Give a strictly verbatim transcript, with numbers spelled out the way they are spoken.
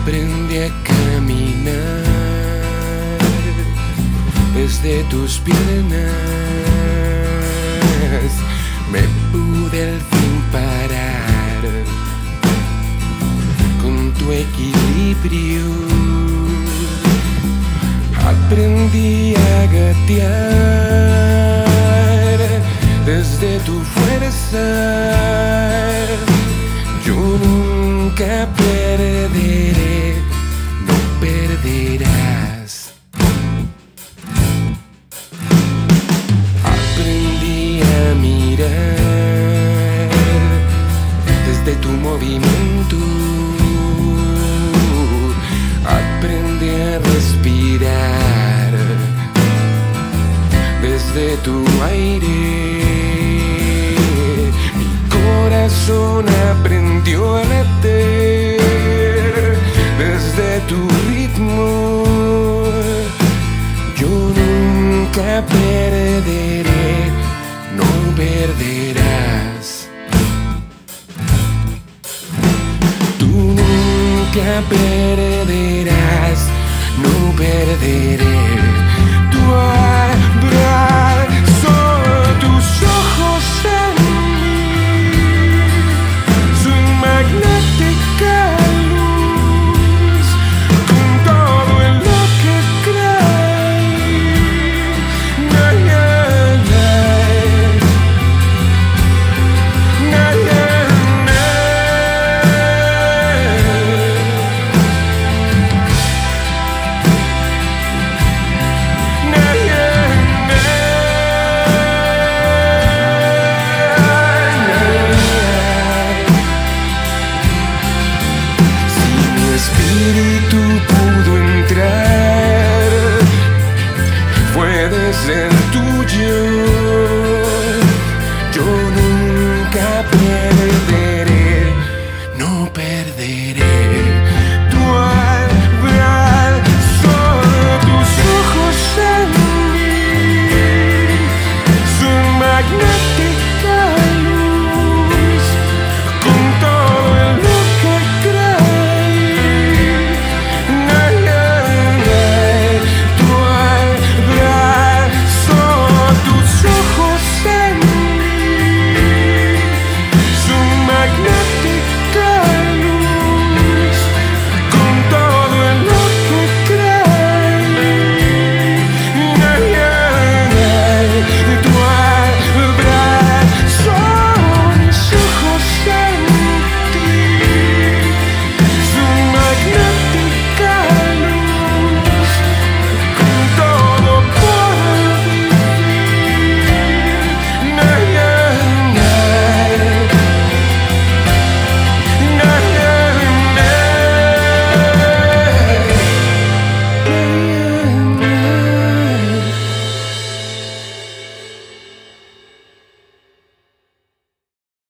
Aprendí a caminar desde tus piernas. Me pude al fin parar con tu equilibrio. Aprendí a gatear desde tu fuerza. Yo nunca perderé, no perderás. Aprendí a mirar desde tu movimiento. Aprendí a respirar desde tu aire. Mi corazón aprendió a latir desde tu ritmo. Yo nunca perderé, no perderás. Tú nunca perderás.